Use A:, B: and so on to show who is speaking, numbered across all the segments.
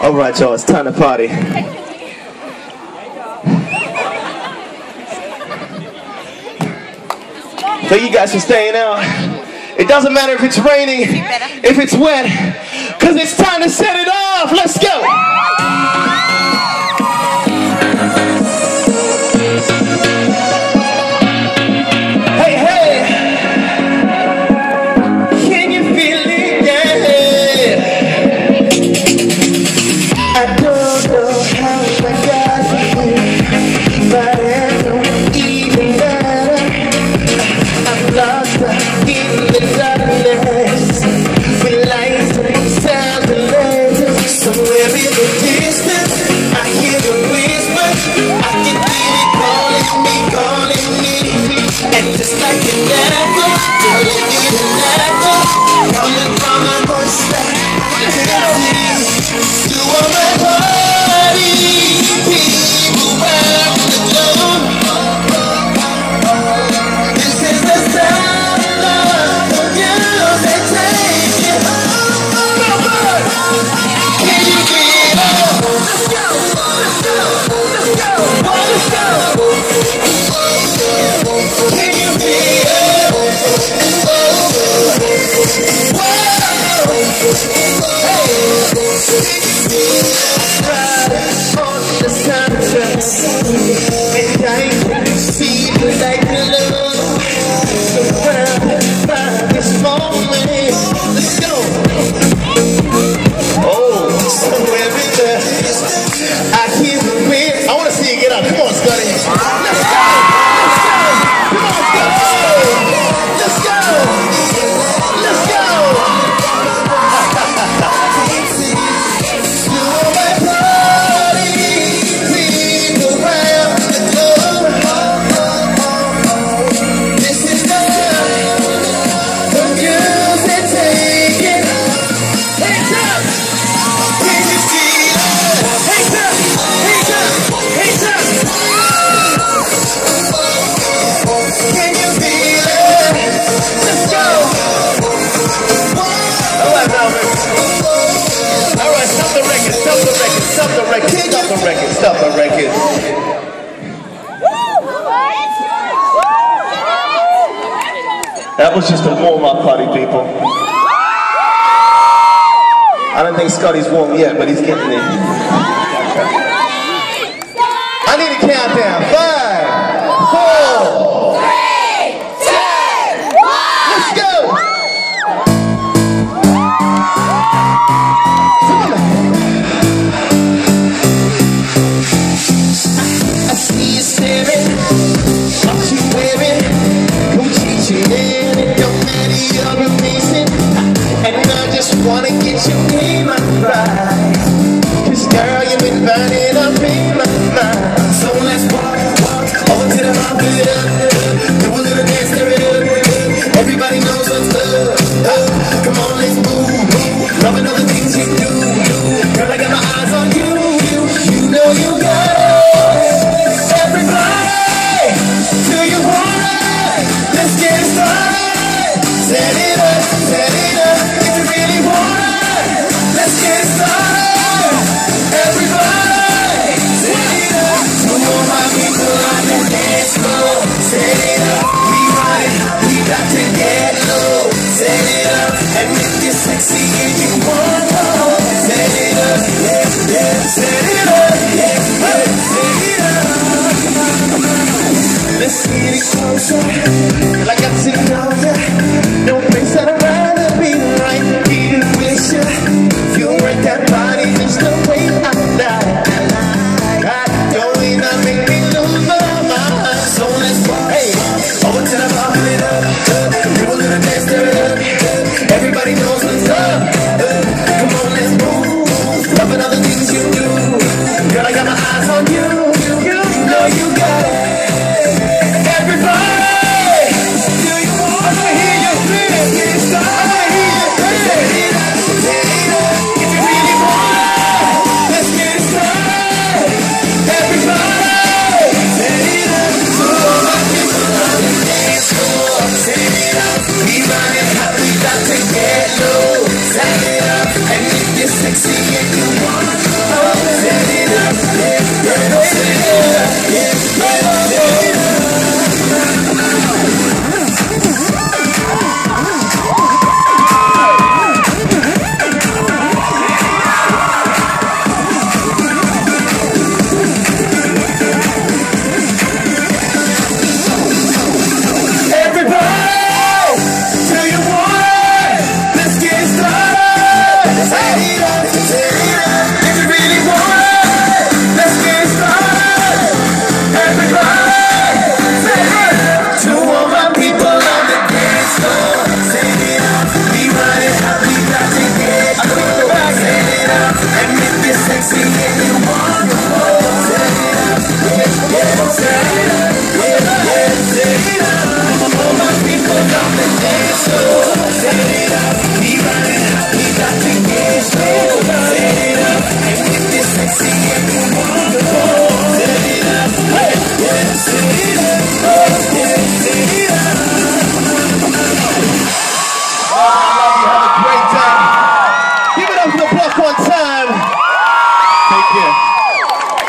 A: Alright, y'all, it's time to party. Thank you guys for staying out. It doesn't matter if it's raining, if it's wet, because it's time to set it off. Let's go! Hey, hey! Can you feel it? Yeah! I don't know how I got here, but it don't even matter. I'm lost in the darkness, with lights and sound and letters. Somewhere in the distance, I hear the whisper. I can hear it calling me, and just like an echo, telling me to never, coming from my voice that I can't see. You are my party, people around the globe. This is the sound of the music taking over. Can you get up? Let's go, let's go, let's go, let's go. Can you feel it? Whoa! Hey! Riding on the sunset, and I can see the light below. Surrounded by this moment. Let's go. Oh, somewhere in there, I hear the wind. I want to see you get up. Come on, Scotty. Let's go. Let's go. Come on, Scotty. Let's go. Let's go. You are my party, people around the globe. This is the music taking. Hands up! Can you see it? Hands up! Hands up! Hands up! Can you feel it? Let's go! Alright, Melbourne. Alright, stop the record, stop the record, stop the record, stop the record, stop the record. That was just a warm-up party, people. I don't think Scotty's warm yet, but he's getting there. I need a countdown. 5, 4, 3, 2, 1. Let's go! I see you staring, what you wearing, don't cheat you in, it don't matter, you're amazing. And I just wanna get your name right, 'cause girl, you've been burning up in my mind. So let's walk over to the market, do a little dance, stir it up. Everybody knows what's up. Come on, let's move. Loving all the things you do. Girl, I got my eyes on you. You know you got it. Everybody, do you want it? Let's get it started. Set it up, set it up. If you really want it, let's get it started. Everybody, set it up. Come on, my people on the dance floor. Set it up, we run it. We got to get low. Set it up, and if you're sexy and you want more, set it up, yeah, yeah. Set it up, yeah, hey, set it up. Let's get it closer. Girl, I got to know ya. No place I'd rather be right here with ya. You work that body just the way I like. Going on, make me lose my mind. So let's walk, hey, over to the bar, put it up. Do a little dance, stir it up. Everybody knows what's up. Come on, let's move. Loving all the things you do. Girl, I got my eyes on you. You know you got it. Everybody, do you want? I'm gonna hear you scream. I'm gonna hear you scream. Set it up, set it up. If you really want it, let's get it started. Everybody, set it up. So all my people on the dance floor. Set it up. We run it hot, we got to get low. Set it up, and if you're sexy and you want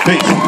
B: Peace.